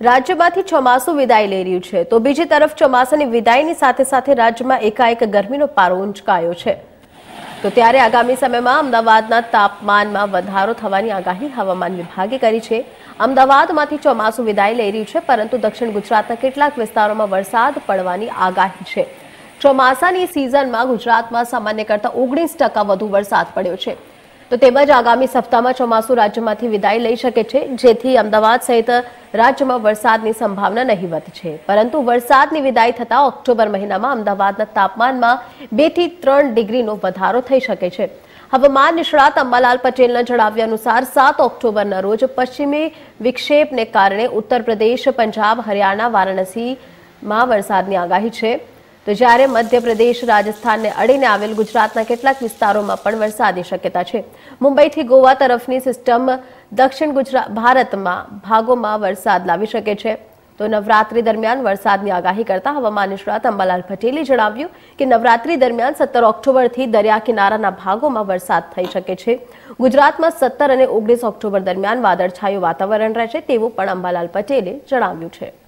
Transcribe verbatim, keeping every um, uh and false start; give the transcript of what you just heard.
રાજ્યમાંથી ચોમાસું વિદાય લઈ રહ્યું છે તો બીજી તરફ ચોમાસાની વિદાયની સાથે સાથે રાજ્યમાં એકાએક ગરમીનો પારો ઊંચકાયો છે તો ત્યારે આગામી સમયમાં અમદાવાદના તાપમાનમાં વધારો થવાની આગાહી હવામાન વિભાગે કરી છે। અમદાવાદમાંથી ચોમાસું વિદાય લઈ રહ્યું છે પરંતુ દક્ષિણ ગુજરાતના કેટલાક વિસ્તારોમાં વરસાદ પડવાની આગાહી છે। ચોમાસાની સિઝનમાં ગુજરાતમાં સામાન્ય કરતાં ઓગણીસ ટકા વધુ વરસાદ પડ્યો છે તો તેમજ આગામી સપ્તાહમાં ચોમાસું રાજ્યમાંથી વિદાય લઈ શકે છે જેથી અમદાવાદ સહિત રાજ્યમાં વરસાદની સંભાવના નહીવત છે પરંતુ વરસાદની વિદાય થતા ઓક્ટોબર મહિનામાં અમદાવાદના તાપમાનમાં બે થી ત્રણ ડિગ્રીનો વધારો થઈ શકે છે। હવામાન નિષ્ણાત અંબાલાલ પટેલના જણાવ્યા અનુસાર સાત ઓક્ટોબરના રોજ પશ્ચિમી વિક્ષેપને કારણે ઉત્તર પ્રદેશ, પંજાબ, હરિયાણા, વારાણસીમાં વરસાદની આગાહી છે તો જ્યારે મધ્યપ્રદેશ, રાજસ્થાનને અડીને આવેલ ગુજરાતના કેટલાક વિસ્તારોમાં પણ વરસાદની શક્યતા છે। મુંબઈથી ગોવા તરફની સિસ્ટમ દક્ષિણ ગુજરાત ભારતમાં ભાગોમાં વરસાદ લાવી શકે છે તો નવરાત્રી દરમિયાન વરસાદની આગાહી કરતા હવામાન નિષ્ણાત અંબાલાલ પટેલે જણાવ્યું કે નવરાત્રી દરમિયાન સત્તર ઓક્ટોબરથી દરિયા કિનારાના ભાગોમાં વરસાદ થઈ શકે છે। ગુજરાતમાં સત્તર અને ઓગણીસ ઓક્ટોબર દરમિયાન વાદળછાયું વાતાવરણ રહેશે તેવું પણ અંબાલાલ પટેલે જણાવ્યું છે।